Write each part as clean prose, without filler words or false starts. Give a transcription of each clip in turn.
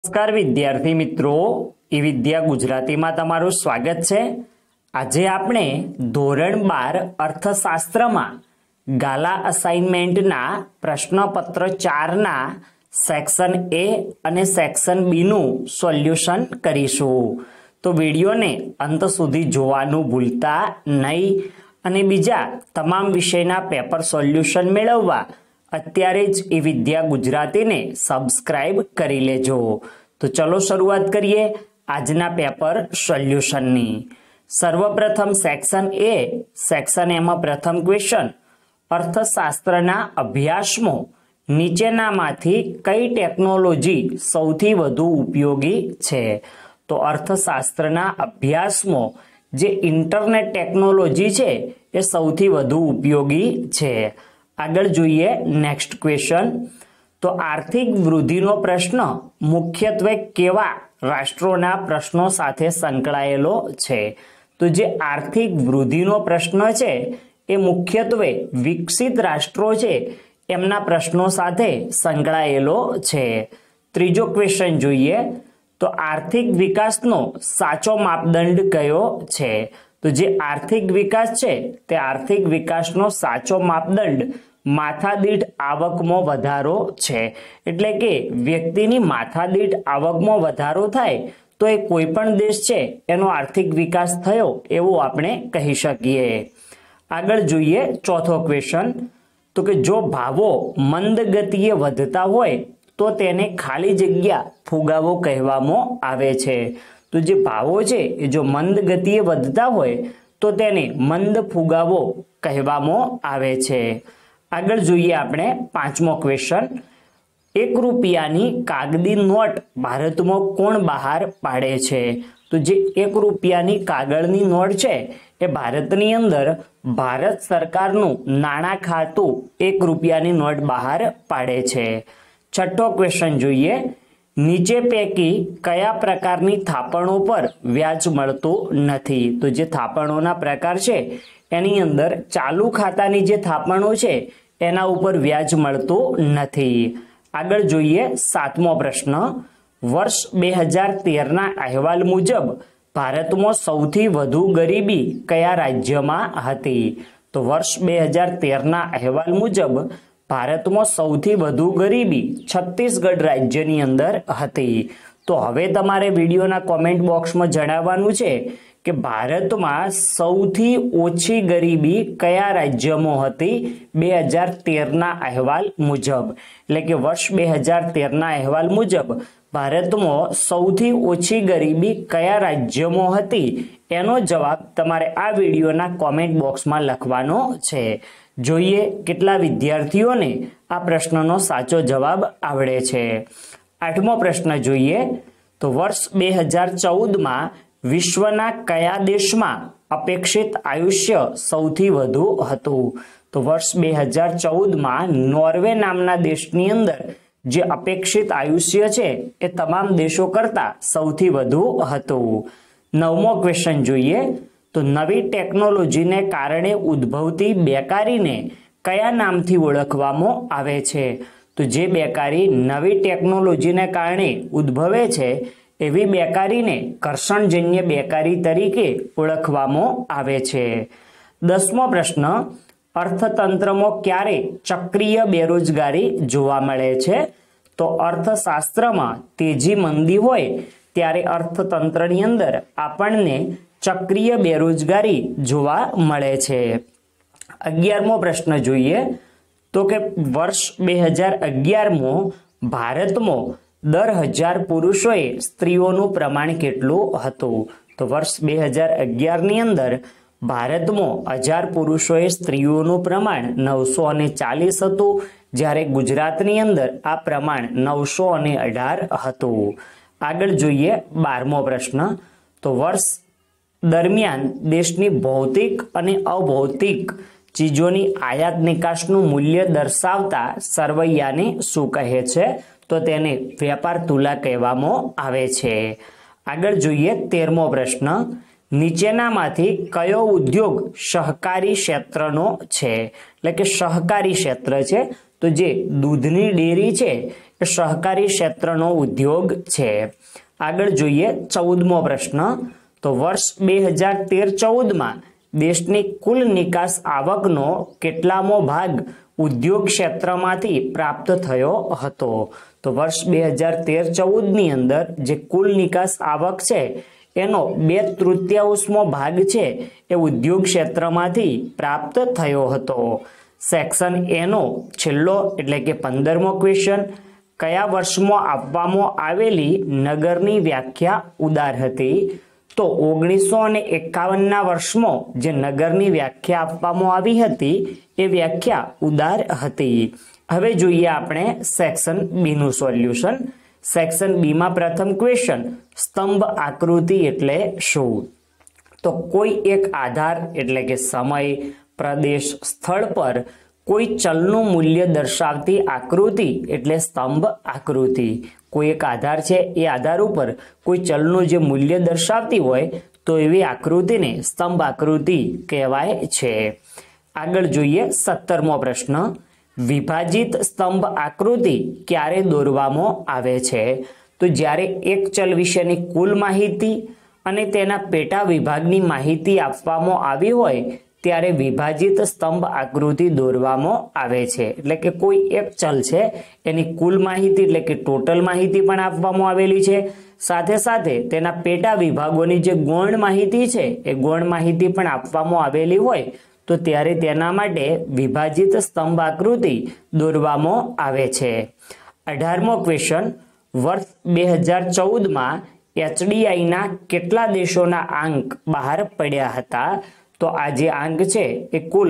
नमस्कार विद्यार्थी मित्रों, ई विद्या गुजराती में तमारुं स्वागत है। आज आपणे धोरण 12 अर्थशास्त्र में गाला असाइनमेंट ना प्रश्नपत्र 4 ना सेक्शन ए अने सेक्शन बी नु सोल्यूशन करीशुं। तो विडियो ने अंत सुधी जोवानुं भूलता नहीं अने बीजा तमाम विषयना पेपर सोल्यूशन मेळववा अत्यारे ज ई विद्या गुजराती ने सब्सक्राइब करी लेजो। तो चलो शुरुआत करिए आजना पेपर सोल्यूशन नी। सर्वप्रथम सेक्शन ए, सेक्शन ए में प्रथम क्वेश्चन, अर्थशास्त्रना अभ्यासमां नीचेनामांथी कई टेक्नोलॉजी सौथी वधु उपयोगी छे? तो अर्थशास्त्रना अभ्यासमां जे इंटरनेट टेक्नोलॉजी छे ए सौथी वधु उपयोगी छे। आगळ जोईए नेक्स्ट क्वेश्चन। तो आर्थिक वृद्धिनो प्रश्न मुख्यत्वे केवा राष्ट्रोना प्रश्नों साथे संकळायेलो छे? तो जे आर्थिक वृद्धिनो प्रश्न छे ए मुख्यत्वे विकसित राष्ट्रो छे एमना प्रश्नों साथे संकळायेलो छे। त्रीजो क्वेश्चन जोईए। तो आर्थिक विकासनो साचो मापदंड कयो छे? तो जे आर्थिक विकास छे ते आर्थिक विकासनो साचो मापदंड माथादीठ आवकमां वधारो छे। एटले के व्यक्तिनी माथादीठ आवकमां वधारो थाय तो ए कोईपण देश छे एनो आर्थिक विकास थयो एवुं आपणे कही शकीए। आगळ जोईए चौथो क्वेश्चन। तो के जो भावो मंद गतिए वधता होय तो तेने खाली जग्या फुगावो कहेवामां आवे छे। तो जे भावो छे ए जो मंद गतिए वधता होय तो तेने मंद फुगावो कहेवामां आवे छे। आगळ जोईए आपणे पांचमो क्वेश्चन। 1 रूपियानी कागदी नोट भारतमां कोण बहार पाडे छे? तो जे 1 रूपियानी कागळनी नोट छे ए भारतनी अंदर भारत सरकारनुं नाणां खातुं 1 रूपियानी नोट बहार पाडे छे। छठ्ठो क्वेश्चन जोईए। नीचे पैकी कया प्रकारनी थापणों पर व्याज मळतुं नथी? तो जे थापणोना प्रकार छे एनी अंदर चालू खातानी जे थापणो छे एना उपर व्याज मळतुं नथी। आगळ जोईए सातमो प्रश्न। वर्ष 2013 ना अहेवाल मुजब भारतमां सौथी वधु गरीबी कया राज्यमां हती? तो वर्ष 2013 ना अहेवाल मुजब भारतमां सौथी वधु गरीबी छत्तीसगढ़ राज्यनी अंदर हती। तो हवे तमारे विडियोना कॉमेंट बॉक्स में जणाववानुं छे कि भारत में सौथी ओછી गरीबी कया राज्यमां हती 2013 ना अहेवाल मुजब। એટલે કે વર્ષ 2013 ના અહેવાલ મુજબ ભારતમાં સૌથી ઓછી ગરીબી કયા રાજ્યમાં હતી એનો જવાબ તમારે આ વિડિયોના કોમેન્ટ બોક્સમાં લખવાનો છે। જોઈએ કેટલા વિદ્યાર્થીઓને આ પ્રશ્નનો સાચો જવાબ આવડે છે। આઠમો પ્રશ્ન જોઈએ। તો વર્ષ 2014 માં વિશ્વના કયા દેશમાં અપેક્ષિત આયુષ્ય સૌથી વધુ હતું? तो वर्ष 2014 में नॉर्वे नामना देशनी अंदर जे अपेक्षित आयुष्य छे ए तमाम देशों करता सौथी वधु हतुं। नवमो क्वेश्चन जोईए। तो नवी टेक्नोलॉजी ने कारणे उद्भवती बेकारी ने कया नामथी ओळखवामां आवे छे? तो जे बेकारी नवी टेक्नोलॉजी ने कारणे उद्भवे छे एवी बेकारी ने कर्षणजन्य बेकारी तरीके ओळखवामां आवे छे। 10मो प्रश्न। अर्थतंत्रमां क्यारे चक्रीय बेरोजगारी जोवा मळे छे? तो अर्थशास्त्रमां तेजी मंदी होय त्यारे अर्थतंत्रनी अंदर आपणने चक्रीय बेरोजगारी जोवा मळे छे। 11मो प्रश्न जोईए। तो के वर्ष 2011 में भारतमां दर 1000 पुरुषोए स्त्रीओनुं प्रमाण केटलुं हतुं? तो वर्ष 2011 नी अंदर भारत में 1000 पुरुषोए स्त्रीओनुं प्रमाण 940 हतुं, ज्यारे गुजरातनी अंदर आ प्रमाण 918 हतुं। आगळ जोईए 12मो प्रश्न। तो वर्ष दरमियान देशनी भौतिक अने अभौतिक चीजोनी आयात निकासनुं मूल्य दर्शावता सरवैयाने शुं कहे छे? तो तेने व्यापार तुला कहेवामां आवे छे। आगळ जोईए 13मो प्रश्न। નીચેનામાંથી કયો ઉદ્યોગ સહકારી ક્ષેત્રનો છે? એટલે કે સહકારી ક્ષેત્ર છે तो जे दूधनी डेरी है એ સહકારી ક્ષેત્રનો ઉદ્યોગ છે। આગળ જોઈએ 14મો પ્રશ્ન। તો વર્ષ 2013-14 દેશની કુલ નિકાસ આવકનો કેટલામો ભાગ ઉદ્યોગ ક્ષેત્રમાંથી પ્રાપ્ત થયો હતો? તો વર્ષ 2013-14 અંદર જે કુલ નિકાસ આવક છે એનો 2/3 ભાગ છે એ ઉદ્યોગ ક્ષેત્રમાંથી પ્રાપ્ત થયો હતો। સેક્શન એ નો છેલ્લો એટલે કે 15મો ક્વેશ્ચન, કયા વર્ષમાં આપવામાં આવેલી નગરની વ્યાખ્યા ઉદાર હતી? તો 1951ના વર્ષમાં જે નગરની વ્યાખ્યા આપવામાં આવી હતી એ વ્યાખ્યા ઉદાર હતી। હવે જોઈએ આપણે સેક્શન બી નું સોલ્યુશન। સેક્શન બી માં પ્રથમ ક્વેશ્ચન, સ્તંભ આકૃતિ એટલે શું? તો કોઈ એક આધાર એટલે કે સમય, પ્રદેશ, સ્થળ પર કોઈ ચલનું મૂલ્ય દર્શાવતી આકૃતિ એટલે સ્તંભ આકૃતિ। કોઈ એક આધાર છે એ આધાર ઉપર કોઈ ચલનું જે મૂલ્ય દર્શાવતી હોય તો એવી આકૃતિને સ્તંભ આકૃતિ કહેવાય છે। આગળ જોઈએ 17મો પ્રશ્ન, વિભાજિત સ્તંભ આકૃતિ ક્યારે દોરવામાં આવે છે? તો જ્યારે એક ચલ વિશેની કુલ માહિતી અને તેના પેટા વિભાગની માહિતી આપવામાં આવી હોય ત્યારે વિભાજિત સ્તંભ આકૃતિ દોરવામાં આવે છે। એટલે કે કોઈ એક ચલ છે એની કુલ માહિતી એટલે કે ટોટલ માહિતી પણ આપવામાં આવેલી છે, સાથે સાથે તેના પેટા વિભાગોની જે ગૌણ માહિતી છે એ ગૌણ માહિતી પણ આપવામાં આવેલી હોય તો ત્યારે તેના માટે વિભાજિત સ્તંભ આકૃતિ દોરવામાં આવે છે। 18મો ક્વેશ્ચન, વર્ષ 2014 HDIના કેટલા દેશોના આંક બહાર પડ્યા હતા? તો આ જે આંક છે એ કુલ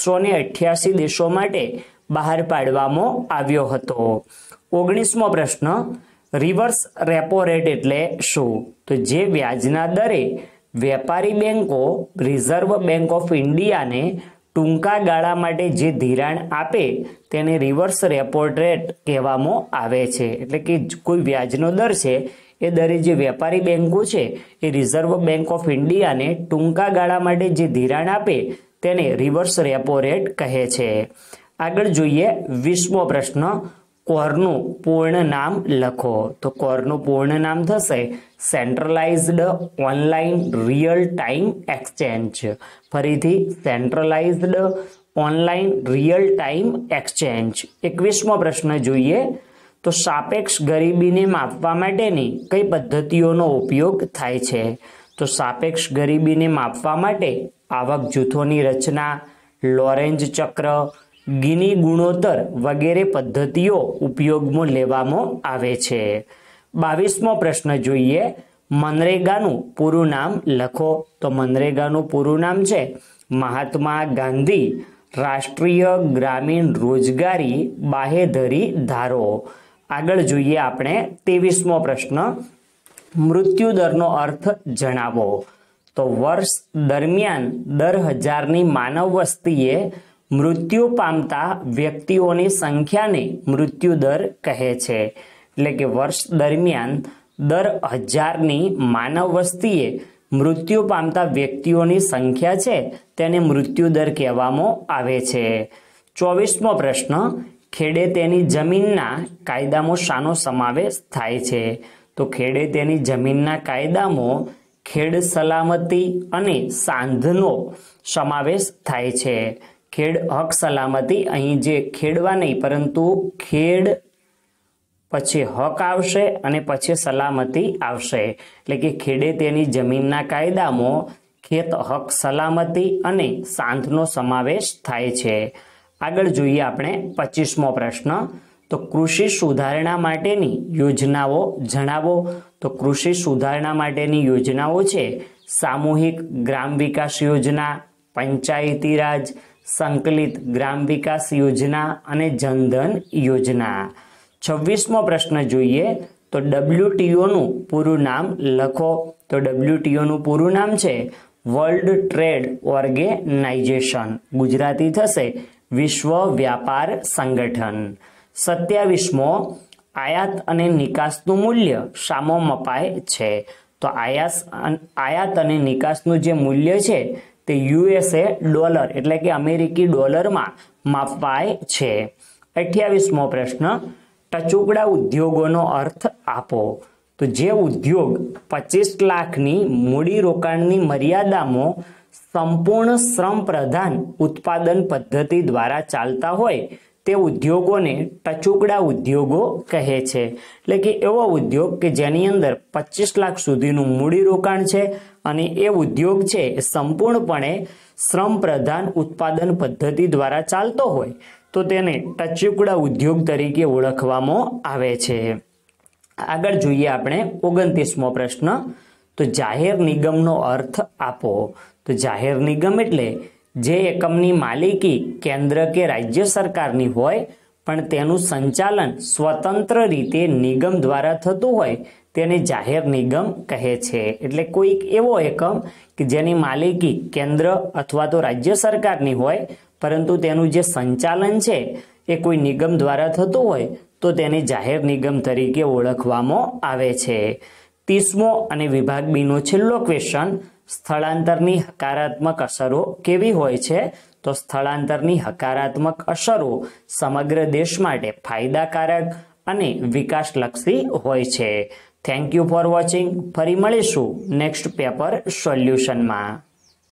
188 દેશો માટે બહાર પાડવામાં આવ્યો હતો। 19મો પ્રશ્ન, રિવર્સ રેપો રેટ એટલે શું? તો જે વ્યાજના દરે વેપારી બેંકો રિઝર્વ બેંક ઓફ ઇન્ડિયાને ટૂંકા ગાળા માટે જે ધિરાણ આપે તેને રિવર્સ રેપો રેટ કહેવામાં આવે છે। એટલે કે કોઈ વ્યાજનો દર છે એ દરે જે વેપારી બેંકો છે એ રિઝર્વ બેંક ઓફ ઇન્ડિયાને ટૂંકા ગાળા માટે જે ધિરાણ આપે તેને રિવર્સ રેપો રેટ કહે છે। આગળ જોઈએ 20મો પ્રશ્ન, કોરનું પૂર્ણ નામ લખો। તો કોરનું પૂર્ણ નામ થશે centralised online real time exchange. ફરીથી centralised online real time exchange. 21મો પ્રશ્ન જોઈએ તો સાપેક્ષ ગરીબીને માપવા માટેની કઈ પદ્ધતિઓનો ઉપયોગ થાય છે? તો સાપેક્ષ ગરીબીને માપવા માટે આવક જૂથોની રચના, લોરેન્જ ચક્ર, ગિની ગુણોત્તર વગેરે પદ્ધતિઓ ઉપયોગમાં લેવામાં આવે છે। 22મો પ્રશ્ન જોઈએ, મનરેગાનું પૂરું નામ લખો। તો મનરેગાનું પૂરું નામ છે મહાત્મા ગાંધી રાષ્ટ્રીય ગ્રામીણ રોજગારી બાહેધરી ધારો। આગળ જોઈએ આપણે 23મો પ્રશ્ન, મૃત્યુદરનો અર્થ જણાવો। તો વર્ષ દરમિયાન દર 1000ની માનવ વસ્તીએ મૃત્યુ પામતા વ્યક્તિઓની સંખ્યાને મૃત્યુદર કહે છે। એટલે કે વર્ષ દરમિયાન દર 1000ની માનવ વસ્તીએ મૃત્યુ પામતા વ્યક્તિઓની સંખ્યા છે તેને મૃત્યુદર કહેવામાં આવે છે। 24મો પ્રશ્ન, ખેડે તેની જમીનના કાયદામાં શાનો સમાવેશ થાય છે? તો ખેડે તેની જમીનના કાયદામાં ખેડ સલામતી અને સાંધનો સમાવેશ થાય છે। ખેડ હક સલામતી, અહીં જે ખેડવા નહીં પરંતુ ખેડ પછી હક આવશે અને પછી સલામતી આવશે। એટલે કે ખેડે તેની જમીનના કાયદામાં ખેત હક સલામતી અને સાંધનો સમાવેશ થાય છે। આગળ જોઈએ આપણે 25મો પ્રશ્ન, તો કૃષિ સુધારણા માટેની યોજનાઓ જણાવો। તો કૃષિ સુધારણા માટેની યોજનાઓ છે સામૂહિક ગ્રામ વિકાસ યોજના, પંચાયતી રાજ, સંકલિત ગ્રામ વિકાસ યોજના અને જનધન યોજના। 26મો પ્રશ્ન જોઈએ તો WTO નું પૂરું નામ લખો। તો WTO નું પૂરું નામ છે વર્લ્ડ ટ્રેડ ઓર્ગેનાઇઝેશન, ગુજરાતી થશે વિશ્વ વ્યાપાર સંગઠન। 27મો, આયાત અને નિકાસનું મૂલ્ય શામાં મપાય છે? તો આયાત અને નિકાસનું જે મૂલ્ય છે તે USA ડોલર એટલે કે અમેરિકી ડોલરમાં માપાય છે। 28મો પ્રશ્ન, ટચુકડા ઉદ્યોગોનો અર્થ આપો. તો જે ઉદ્યોગ 25 લાખની મૂડીરોકાણની મર્યાદામાં સંપૂર્ણ શ્રમ પ્રધાન ઉત્પાદન પદ્ધતિ દ્વારા ચાલતા હોય તે ઉદ્યોગોને ટચુકડા ઉદ્યોગો કહે છે. એટલે કે એવો ઉદ્યોગ કે જેની અંદર 25 લાખ સુધીનું મૂડીરોકાણ છે અને એ ઉદ્યોગ છે એ સંપૂર્ણપણે શ્રમ પ્રધાન ઉત્પાદન પદ્ધતિ દ્વારા ચાલતો હોય તો તેને ટચુકડા ઉદ્યોગ તરીકે ઓળખવામાં આવે છે. આગળ જોઈએ આપણે 29મો પ્રશ્ન. તો જાહેર નિગમનો અર્થ આપો. તો જાહેર નિગમ એટલે જે એકમની માલિકી કેન્દ્ર કે રાજ્ય સરકારની હોય પણ તેનું સંચાલન સ્વતંત્ર રીતે નિગમ દ્વારા થતું હોય તેને જાહેર નિગમ કહે છે. એટલે કોઈક એવો એકમ કે જેની માલિકી કેન્દ્ર અથવા તો રાજ્ય સરકારની હોય પરંતુ તેનું જે સંચાલન છે એ કોઈ નિગમ દ્વારા થતું હોય તો તેને જાહેર નિગમ તરીકે ઓળખવામાં આવે છે. 30મો અને વિભાગ બીનો છેલ્લો ક્વેશ્ચન. સ્થળાંતરની હકારાત્મક અસરો કેવી હોય છે? તો સ્થળાંતરની હકારાત્મક અસરો સમગ્ર દેશ માટે ફાયદાકારક અને વિકાસલક્ષી હોય છે. Thank you for watching. ફરી મળીશું નેક્સ્ટ પેપર સોલ્યુશનમાં.